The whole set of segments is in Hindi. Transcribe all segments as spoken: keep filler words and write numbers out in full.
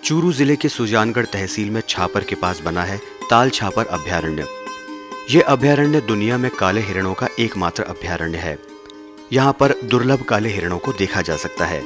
चूरू जिले के सुजानगढ़ तहसील में छापर के पास बना है ताल छापर अभ्यारण्य। ये अभ्यारण्य दुनिया में काले हिरणों का एकमात्र अभ्यारण्य है। यहाँ पर दुर्लभ काले हिरणों को देखा जा सकता है।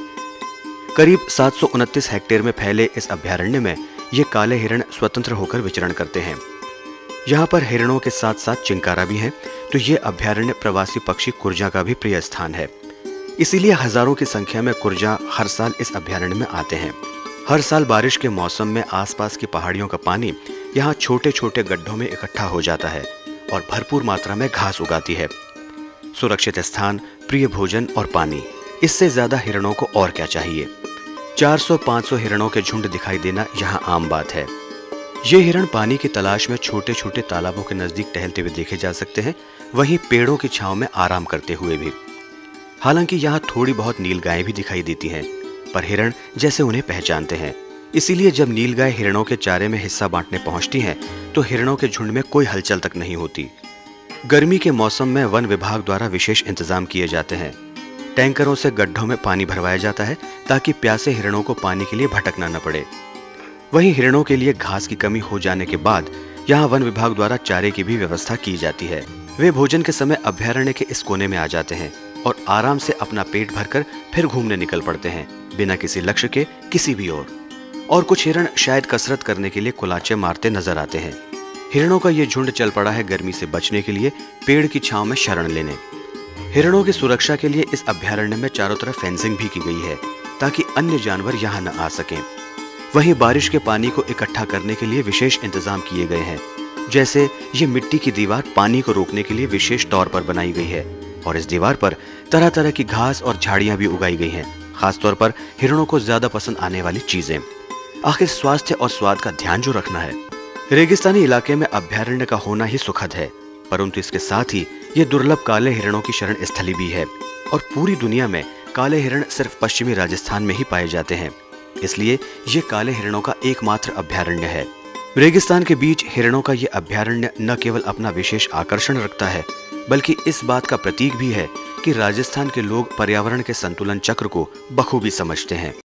करीब सात सौ उनतीस हेक्टेयर में फैले इस अभ्यारण्य में ये काले हिरण स्वतंत्र होकर विचरण करते हैं। यहाँ पर हिरणों के साथ साथ चिंकारा भी हैं, तो ये अभ्यारण्य प्रवासी पक्षी कुर्जा का भी प्रिय स्थान है। इसीलिए हजारों की संख्या में कुर्जा हर साल इस अभ्यारण्य में आते हैं। हर साल बारिश के मौसम में आसपास की पहाड़ियों का पानी यहाँ छोटे छोटे गड्ढों में इकट्ठा हो जाता है और भरपूर मात्रा में घास उगाती है। सुरक्षित स्थान, प्रिय भोजन और पानी, इससे ज्यादा हिरणों को और क्या चाहिए। चार सौ पाँच सौ हिरणों के झुंड दिखाई देना यहाँ आम बात है। ये हिरण पानी की तलाश में छोटे छोटे तालाबों के नजदीक टहलते हुए देखे जा सकते हैं, वहीं पेड़ों की छांव में आराम करते हुए भी। हालांकि यहाँ थोड़ी बहुत नीलगायें भी दिखाई देती हैं, पर हिरण जैसे उन्हें पहचानते हैं। इसीलिए जब नीलगाय हिरणों के चारे में हिस्सा बांटने पहुंचती हैं, तो हिरणों के झुंड में कोई हलचल तक नहीं होती। गर्मी के मौसम में वन विभाग द्वारा विशेष इंतजाम किए जाते हैं। टैंकरों से गड्ढों में पानी भरवाया जाता है ताकि प्यासे हिरणों को पानी के लिए भटकना न पड़े। वहीं हिरणों के लिए घास की कमी हो जाने के बाद यहाँ वन विभाग द्वारा चारे की भी व्यवस्था की जाती है। वे भोजन के समय अभ्यारण्य के इस कोने में आ जाते हैं और आराम से अपना पेट भरकर फिर घूमने निकल पड़ते हैं, बिना किसी लक्ष्य के किसी भी ओर। और कुछ हिरण शायद कसरत करने के लिए कुलाचे मारते नजर आते हैं। हिरणों का ये झुंड चल पड़ा है गर्मी से बचने के लिए पेड़ की छांव में शरण लेने। हिरणों की सुरक्षा के लिए इस अभ्यारण्य में चारों तरफ फेंसिंग भी की गई है ताकि अन्य जानवर यहाँ न आ सकें। वहीं बारिश के पानी को इकट्ठा करने के लिए विशेष इंतजाम किए गए हैं। जैसे ये मिट्टी की दीवार पानी को रोकने के लिए विशेष तौर पर बनाई गई है और इस दीवार पर तरह तरह की घास और झाड़ियां भी उगाई गई हैं, खासतौर पर हिरणों को ज्यादा पसंद आने वाली चीजें। आखिर स्वास्थ्य और स्वाद का ध्यान जो रखना है। रेगिस्तानी इलाके में अभ्यारण्य का होना ही सुखद है, परंतु इसके साथ ही ये दुर्लभ काले हिरणों की शरण स्थली भी है और पूरी दुनिया में काले हिरण सिर्फ पश्चिमी राजस्थान में ही पाए जाते हैं। इसलिए ये काले हिरणों का एकमात्र अभ्यारण्य है। रेगिस्तान के बीच हिरणों का ये अभ्यारण्य न केवल अपना विशेष आकर्षण रखता है, बल्कि इस बात का प्रतीक भी है कि राजस्थान के लोग पर्यावरण के संतुलन चक्र को बखूबी समझते हैं।